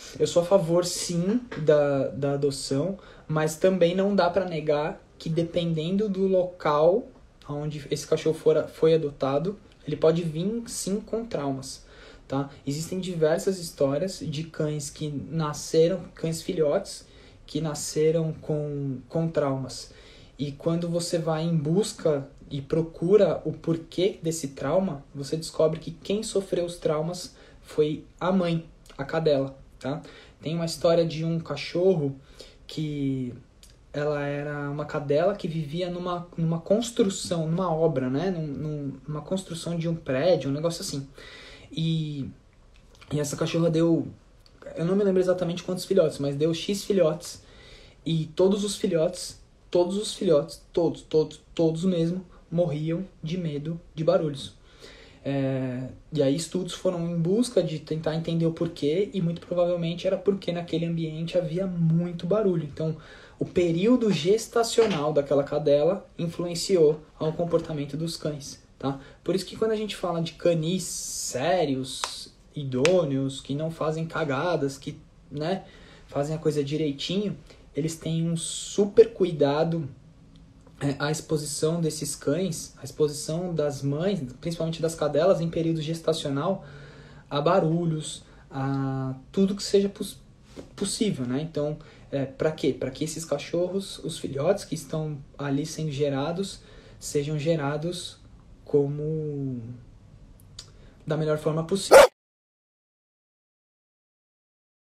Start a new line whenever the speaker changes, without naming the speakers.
Eu sou a favor, sim, da adoção, mas também não dá para negar que dependendo do local onde esse cachorro foi adotado, ele pode vir, sim, com traumas, tá? Existem diversas histórias de cães que nasceram, cães filhotes, que nasceram com traumas. E quando você vai em busca e procura o porquê desse trauma, você descobre que quem sofreu os traumas foi a mãe, a cadela, tá? Tem uma história de um cachorro que ela era uma cadela que vivia numa construção, numa obra, né? Numa construção de um prédio, um negócio assim. E essa cachorra deu, eu não me lembro exatamente quantos filhotes, mas deu X filhotes. E todos os filhotes, todos mesmo, morriam de medo de barulhos. E aí estudos foram em busca de tentar entender o porquê, e muito provavelmente era porque naquele ambiente havia muito barulho. Então, o período gestacional daquela cadela influenciou ao comportamento dos cães, tá? Por isso que quando a gente fala de canis sérios, idôneos, que não fazem cagadas, que, né, fazem a coisa direitinho, eles têm um super cuidado. A exposição desses cães, a exposição das mães, principalmente das cadelas, em período gestacional, a barulhos, a tudo que seja possível, né? Então, para quê? Para que esses cachorros, os filhotes que estão ali sendo gerados, sejam gerados como da melhor forma possível.